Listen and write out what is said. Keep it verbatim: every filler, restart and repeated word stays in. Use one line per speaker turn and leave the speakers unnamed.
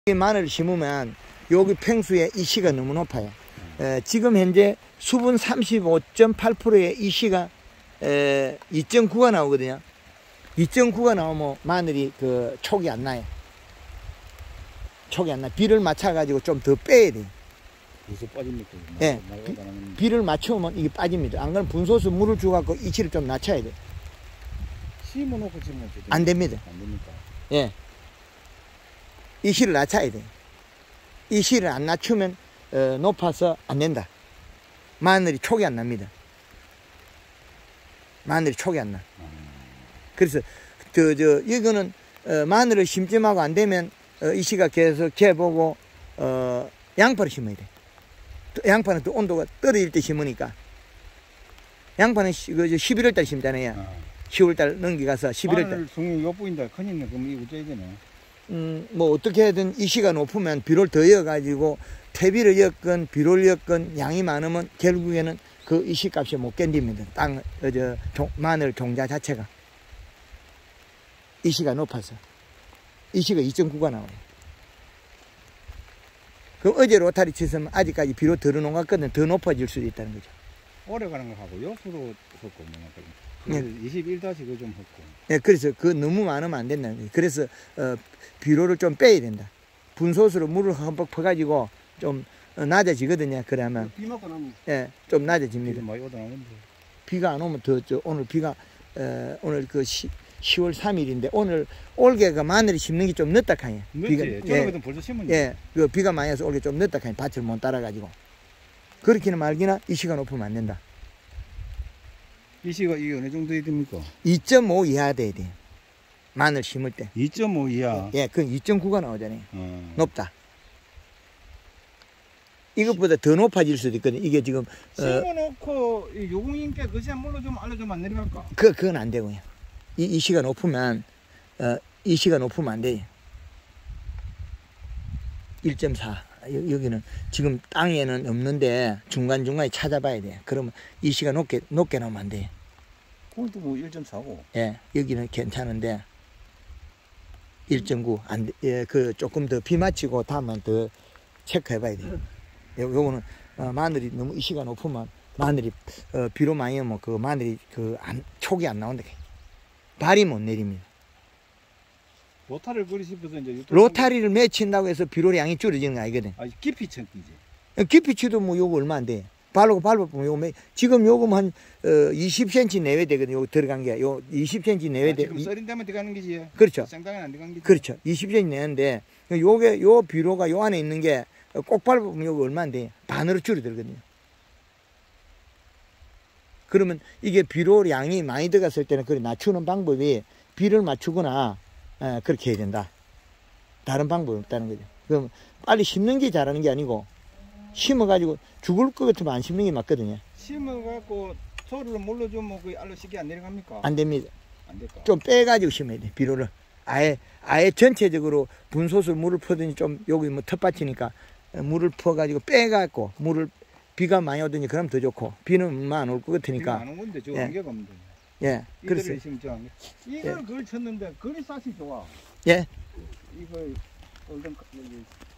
마늘을 심으면 여기 평수에 이시가 너무 높아요. 에, 지금 현재 수분 삼십오 점 팔 퍼센트의 이시가 이 점 구가 나오거든요. 이 점 구가 나오면 마늘이 그 촉이 안 나요. 촉이 안 나. 비를 맞춰가지고 좀 더 빼야 돼요.
그래서 빠집니까?
예. 비, 비를 맞추면 이게 빠집니다. 안 그러면 분소수 물을 주갖고 이치를 좀 낮춰야 돼요.
심어놓고 지면
안 됩니다.
안 됩니까?
예. 이시를 낮춰야 돼요. 이시를 안 낮추면 어, 높아서 안 된다. 마늘이 촉이 안 납니다. 마늘이 촉이 안 나. 그래서 저, 저 이거는 어, 마늘을 심지하고 안 되면 어, 이시가 계속 재보고 어, 양파를 심어야 돼. 또 양파는 또 온도가 떨어질 때 심으니까. 양파는 시, 그, 십일월 달 심잖아요. 아. 시월 달 넘기가서 십일월 달.
마늘 성이 요 보인다. 큰일네. 그럼 이거 어째야 되네.
음, 뭐 어떻게 하든 이시가 높으면 비료를 더 이어가지고 퇴비를 엮건 비료를 엮건 양이 많으면 결국에는 그 이시 값이 못 견딥니다. 땅, 어, 저, 종, 마늘 종자 자체가. 이시가 높아서. 이시가 이 점 구가 나와요. 그럼 어제 로타리 쳤으면 아직까지 비료 덜어 놓은 것 같거든. 더 높아질 수도 있다는 거죠.
오래 가는 거 하고 요수로 헛고 뭐
네.
이십일 다시 그 좀 헛고.
네, 그래서 그 너무 많으면 안 된다는 거예요. 그래서 어, 비료를 좀 빼야 된다. 분소수로 물을 흠뻑 퍼가지고 좀 어, 낮아지거든요. 그러면
비 맞고 나면
예, 좀 낮아집니다.
많이 오다 나는데.
비가 안 오면 더, 저, 오늘 비가 어, 오늘 그 시, 시월 삼일인데 오늘 올게가 마늘이 심는 게 좀 늦다 카니.
비가 저는 예, 벌써 심은.
예, 그 비가 많이 와서 올게 좀 늦다 카니. 밭을 못 따라가지고 그렇게는 말기나 이 시간 높으면 안 된다.
이시가 이게 어느 정도 됩니까?
이 점 오 이하 돼야 돼. 마늘 심을 때.
이 점 오 이하.
예, 그건 이 점 구가 나오잖아요.
어.
높다. 이것보다 더 높아질 수도 있거든. 이게 지금
심어놓고 어, 요공인께 그시 한 물로 좀 알려주면 안 내려갈까?
그 그건 안 되고요. 이 이시가 높으면 어, 이시가 높으면 안 돼요. 일 점 사. 여기는 지금 땅에는 없는데 중간중간에 찾아봐야 돼. 그러면 이시가 높게 높게 나오면 안 돼.
그것도 뭐 일 점 사고.
예, 여기는 괜찮은데 일 점 구 안 돼. 예, 그 조금 더 비 맞추고 다음은 더 체크해봐야 돼. 요 요거는 어, 마늘이 너무 이시가 높으면 마늘이 어, 비로 많이 오면 그 마늘이 그 안, 촉이 안 나온다. 발이 못 내립니다.
로타리를 그리 싶어서 이제
로타리를 맺힌다고 해서 비료 양이 줄어지는 거 아니거든.
아, 깊이 쳤기지.
깊이 치도 뭐 요거 얼마 안 돼. 바르고 밟아보면 요거 매, 지금 요거 한 어, 이십 센티미터 내외 되거든. 요거 들어간 게 요 이십 센티미터 내외 돼.
아, 지금 썰인 데만 들어가는 게지.
그렇죠.
생당은 안 들어간 게지.
그렇죠. 이십 센티미터 내는데 요게 요 비료가 요 안에 있는 게 꼭 밟아보면 요거 얼마 안 돼. 반으로 줄어들거든요. 그러면 이게 비료 양이 많이 들어갔을 때는 그래 낮추는 방법이 비를 맞추거나 에, 그렇게 해야 된다. 다른 방법이 없다는 거죠. 그럼 빨리 심는 게 잘하는 게 아니고 심어가지고 죽을 것 같으면 안 심는 게 맞거든요.
심어갖고 소리를 몰라주면 그 알로 쉽게 안 내려갑니까?
안 됩니다.
안 될까?
좀 빼가지고 심어야 돼. 비료를 아예 아예 전체적으로 분소수 물을 퍼더니 좀 여기 뭐 텃밭이니까 물을 퍼가지고 빼갖고 물을 비가 많이 오더니 그럼 더 좋고 비는 얼마 안 올 것 같으니까.
비가 안 온 건데 저
예.
안개가 없는데.
예. 그래서
이걸
예.
그걸 쳤는데 그리 싹이 좋아.
예.
이걸 얼른